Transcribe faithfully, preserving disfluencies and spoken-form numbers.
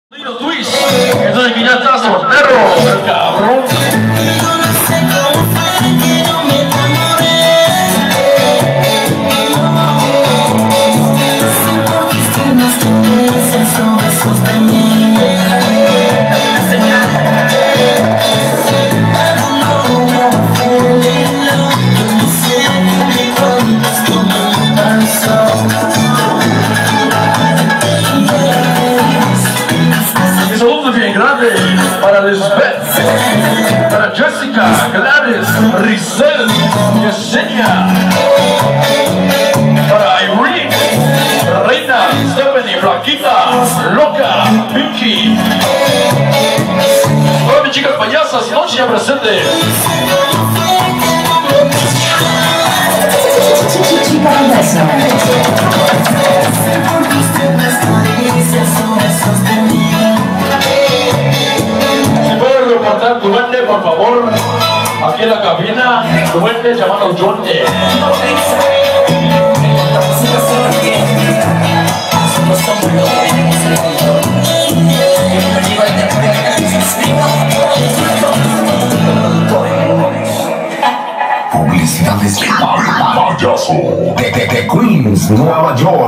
Twist, entonces que ya está soltero, el cabrón. Bien grande para Lisbeth, para Jessica, Gladys, Rizel, Yesenia, para Irene, Reina, Stephanie, Flaquita, Loca, Pinky, todas mis chicas payasas, noche ya presente. Chica payasa. Duende, por favor, aquí en la cabina, Duende llamado Jonte. Publicidades Payaso de, de, de Queens, Nueva York.